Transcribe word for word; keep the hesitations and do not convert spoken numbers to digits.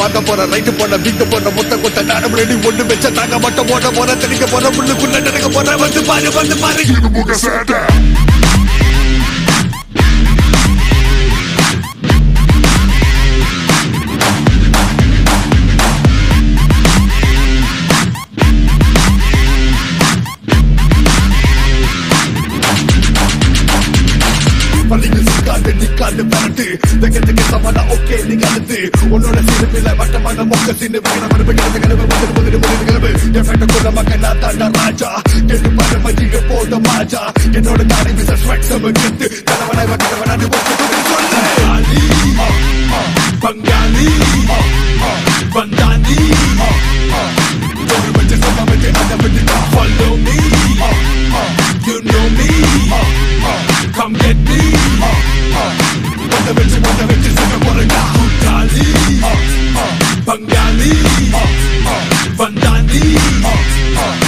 வாங்க போற ரைட்டு போன வீட்டு போன மொத்த கொத்த நானும் ரெடி ஒண்ணு வச்ச தாங்க மட்டும் ஓட போற தெளிக்க போற முள்ளுக்குள்ள நடக்க போற வந்து பாரு வந்து பாரு முக சேட்டை பள்ளிகள் சிக்காண்டு நிக்காண்டு பரட்டு வெக்கத்துக்கு சமனா ஓகே நீங்க அடுத்து உன்னோட சிறுப்பில வட்டமான மொக்க சின்ன விகன மறுபு கிடந்த கிழமை வந்து முதலில் முடிவு கிழமை எஃபெக்ட கொண்ட மக்கள் நான் தாண்டா ராஜா கேட்டு பாரு மதிய போட்ட மாஜா என்னோட தாடி விச ஸ்வெட் சம கெத்து தலைவனாய் வட்டவனாண்டு ஒட்டு சொல்லி பங்காளி வந்தானி ஒரு பட்ச சமமத்தை அதை விட்டு follow me you know me come get me வந்த வச்சு வந்த வச்சு சிங்க போறா கூட்டாளி பங்காளி வந்தானி